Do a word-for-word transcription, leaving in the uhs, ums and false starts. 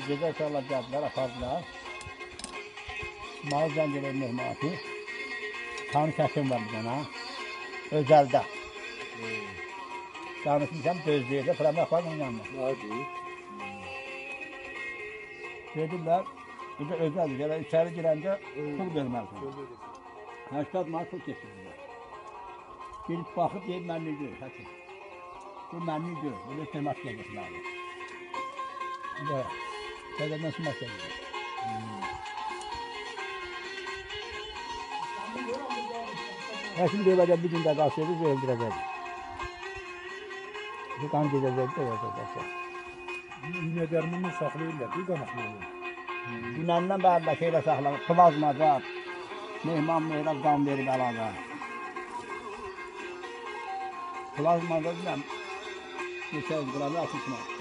gece uşaqlar gəldilər, apardılar. Malı zəncələ mehmanı. Tanrı kəsim var bir dənə. Özəldə. Danışmışam, gözləyirdi, fırama apardı onun yanına. Dedilər, bu da özəldir, gələ içəri girəndə pul verməlisin. Həştad manat pul keçirirlər. Gelib baxıb, deyib, mənli görür, həkim. Bu mənli görür, bu da temasıya getməli. Bu da, qədərdən simasıya gedir. Həkim deyədə bir gündə qalsaydı, öldürəcəkdir. Bu qan gedəcəkdir, öldürəcəkdir. İğnədərmini saxlayırlar, bir qanaqlı. Dünəndən bərilə şeylə saxlanır, plazmacar, mehman mehrab qan verib əlavə. Plazmada biləm, neçə yüz qramı atmışlar.